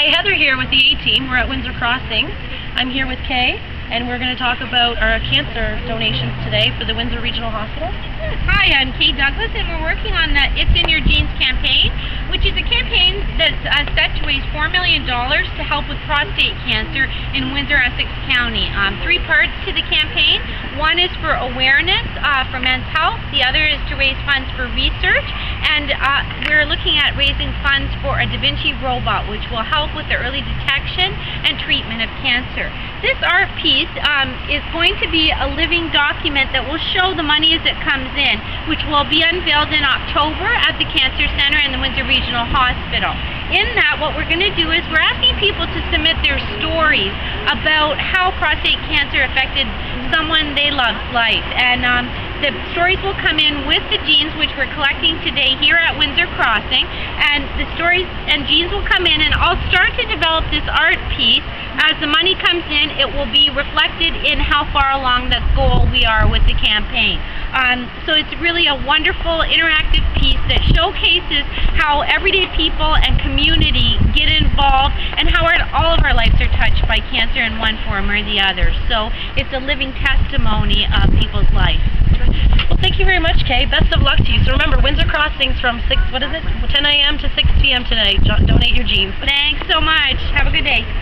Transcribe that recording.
Hi, Heather here with the A-Team. We're at Windsor Crossing. I'm here with Kay, and we're going to talk about our cancer donations today for the Windsor Regional Hospital. Hi, I'm Kay Douglas, and we're working on the It's in Your Genes campaign, which is a campaign that's set to raise $4 million to help with prostate cancer in Windsor, Essex County. 3 parts to the campaign. One is for awareness for men's health. The other is to raise funds for research, and we're looking at raising funds for a Da Vinci robot, which will help with the early detection and treatment of cancer. This art piece is going to be a living document that will show the money as it comes in, which will be unveiled in October at the Cancer Center and the Windsor Regional Hospital. In that, what we're going to do is we're asking people to submit their stories about how prostate cancer affected someone they love's life. And the stories will come in with the genes, which we're collecting today here at Windsor Crossing. And the stories and genes will come in, and I'll start to develop this art piece. As the money comes in, it will be reflected in how far along the goal we are with the campaign. So it's really a wonderful interactive piece that showcases how everyday people and community get involved and how all of our lives are touched by cancer in one form or the other. So it's a living testimony of people's life. Well, thank you very much, Kay. Best of luck to you. So remember, Windsor Crossing's from 10 a.m. to 6 p.m. today. Donate your genes. Thanks so much. Have a good day.